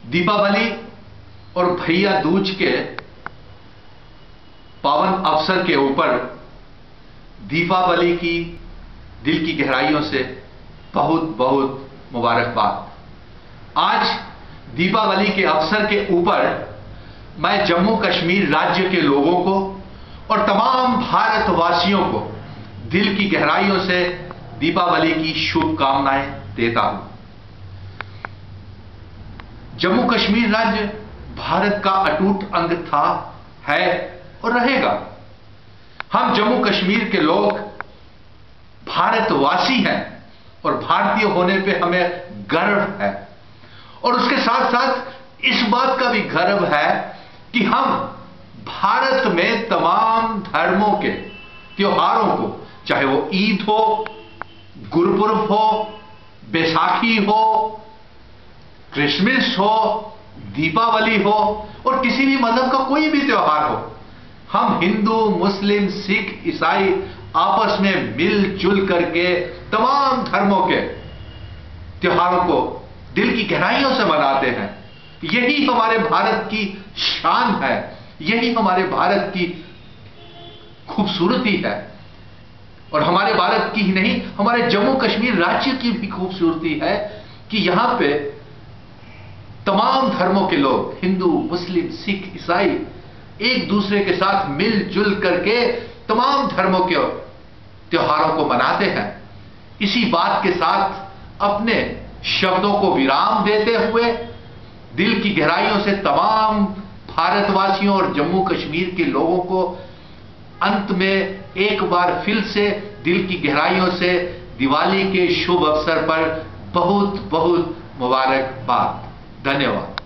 दीपावली और भैया दूज के पावन अवसर के ऊपर दीपावली की दिल की गहराइयों से बहुत बहुत मुबारकबाद। आज दीपावली के अवसर के ऊपर मैं जम्मू कश्मीर राज्य के लोगों को और तमाम भारतवासियों को दिल की गहराइयों से दीपावली की शुभकामनाएं देता हूं। जम्मू कश्मीर राज्य भारत का अटूट अंग था, है और रहेगा। हम जम्मू कश्मीर के लोग भारतवासी हैं और भारतीय होने पे हमें गर्व है, और उसके साथ साथ इस बात का भी गर्व है कि हम भारत में तमाम धर्मों के त्योहारों को, चाहे वो ईद हो, गुरपुरब हो, बैसाखी हो, क्रिसमस हो, दीपावली हो और किसी भी मजहब का कोई भी त्योहार हो, हम हिंदू, मुस्लिम, सिख, ईसाई आपस में मिलजुल करके तमाम धर्मों के त्योहारों को दिल की गहराइयों से मनाते हैं। यही हमारे भारत की शान है, यही हमारे भारत की खूबसूरती है, और हमारे भारत की ही नहीं, हमारे जम्मू कश्मीर राज्य की भी खूबसूरती है कि यहां पे तमाम धर्मों के लोग, हिंदू, मुस्लिम, सिख, ईसाई, एक दूसरे के साथ मिलजुल करके तमाम धर्मों के त्योहारों को मनाते हैं। इसी बात के साथ अपने शब्दों को विराम देते हुए दिल की गहराइयों से तमाम भारतवासियों और जम्मू कश्मीर के लोगों को अंत में एक बार फिर से दिल की गहराइयों से दिवाली के शुभ अवसर पर बहुत बहुत मुबारकबाद। धन्यवाद।